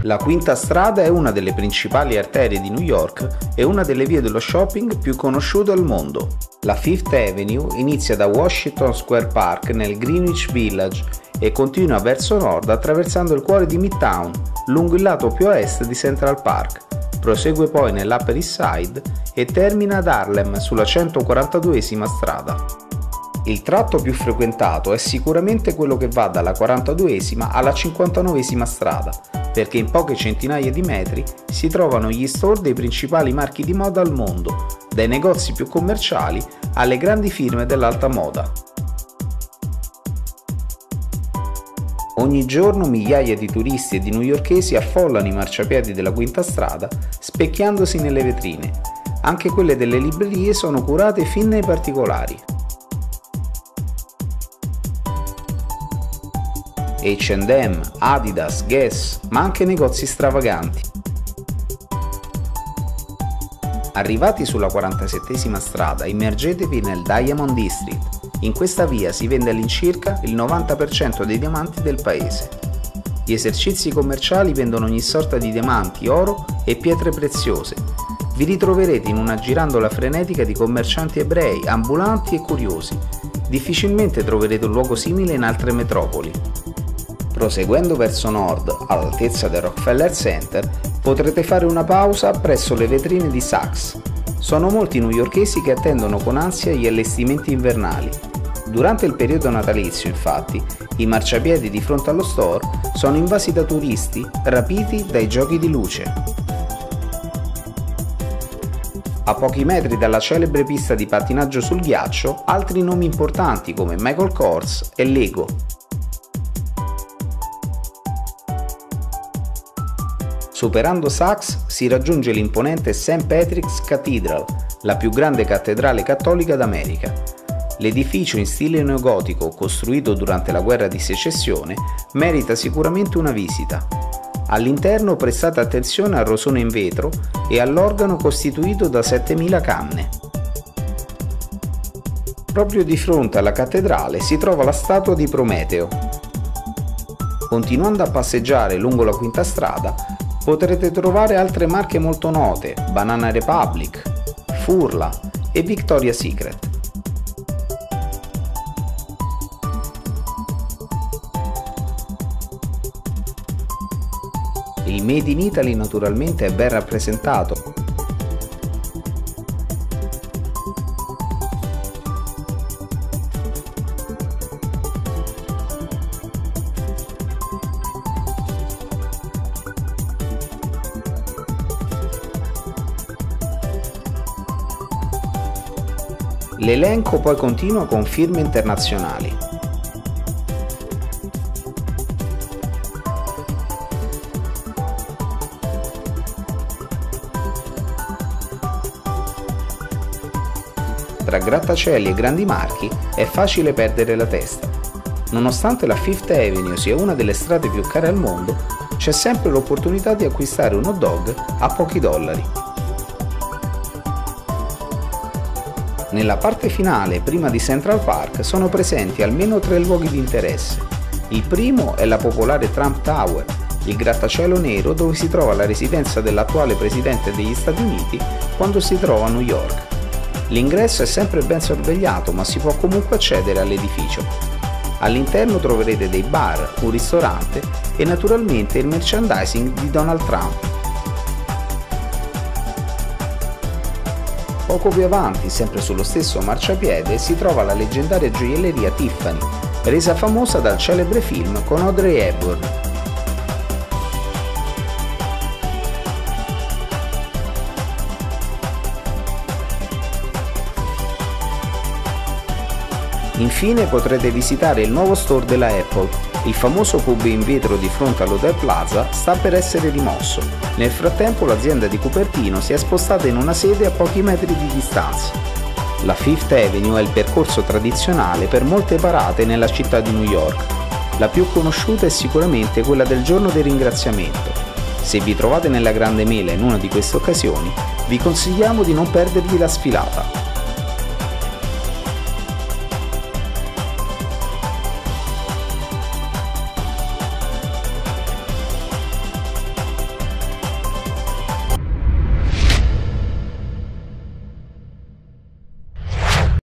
La Quinta Strada è una delle principali arterie di New York e una delle vie dello shopping più conosciute al mondo. La Fifth Avenue inizia da Washington Square Park nel Greenwich Village e continua verso nord attraversando il cuore di Midtown, lungo il lato più a est di Central Park. Prosegue poi nell'Upper East Side e termina ad Harlem sulla 142esima strada. Il tratto più frequentato è sicuramente quello che va dalla 42esima alla 59esima strada, perché in poche centinaia di metri si trovano gli store dei principali marchi di moda al mondo, dai negozi più commerciali alle grandi firme dell'alta moda. Ogni giorno migliaia di turisti e di newyorkesi affollano i marciapiedi della Quinta Strada, specchiandosi nelle vetrine. Anche quelle delle librerie sono curate fin nei particolari. H&M, Adidas, Guess, ma anche negozi stravaganti. Arrivati sulla 47esima strada, immergetevi nel Diamond District. In questa via si vende all'incirca il 90% dei diamanti del paese. Gli esercizi commerciali vendono ogni sorta di diamanti, oro e pietre preziose. Vi ritroverete in una girandola frenetica di commercianti ebrei, ambulanti e curiosi. Difficilmente troverete un luogo simile in altre metropoli. Proseguendo verso nord, all'altezza del Rockefeller Center, potrete fare una pausa presso le vetrine di Saks. Sono molti newyorkesi che attendono con ansia gli allestimenti invernali. Durante il periodo natalizio, infatti, i marciapiedi di fronte allo store sono invasi da turisti, rapiti dai giochi di luce. A pochi metri dalla celebre pista di pattinaggio sul ghiaccio, altri nomi importanti come Michael Kors e Lego. Superando Saks si raggiunge l'imponente St. Patrick's Cathedral, la più grande cattedrale cattolica d'America. L'edificio in stile neogotico, costruito durante la guerra di secessione, merita sicuramente una visita. All'interno prestate attenzione al rosone in vetro e all'organo costituito da 7000 canne. Proprio di fronte alla cattedrale si trova la statua di Prometeo. Continuando a passeggiare lungo la Quinta Strada, potrete trovare altre marche molto note, Banana Republic, Furla e Victoria's Secret. Il Made in Italy naturalmente è ben rappresentato. L'elenco poi continua con firme internazionali. Tra grattacieli e grandi marchi è facile perdere la testa. Nonostante la Fifth Avenue sia una delle strade più care al mondo, c'è sempre l'opportunità di acquistare un hot dog a pochi dollari. Nella parte finale, prima di Central Park, sono presenti almeno 3 luoghi di interesse. Il primo è la popolare Trump Tower, il grattacielo nero dove si trova la residenza dell'attuale presidente degli Stati Uniti quando si trova a New York. L'ingresso è sempre ben sorvegliato, ma si può comunque accedere all'edificio. All'interno troverete dei bar, un ristorante e naturalmente il merchandising di Donald Trump. Poco più avanti, sempre sullo stesso marciapiede, si trova la leggendaria gioielleria Tiffany, resa famosa dal celebre film con Audrey Hepburn. Infine potrete visitare il nuovo store della Apple. Il famoso pub in vetro di fronte all'Hotel Plaza sta per essere rimosso. Nel frattempo l'azienda di Cupertino si è spostata in una sede a pochi metri di distanza. La Fifth Avenue è il percorso tradizionale per molte parate nella città di New York. La più conosciuta è sicuramente quella del giorno del ringraziamento. Se vi trovate nella Grande Mela in una di queste occasioni, vi consigliamo di non perdervi la sfilata.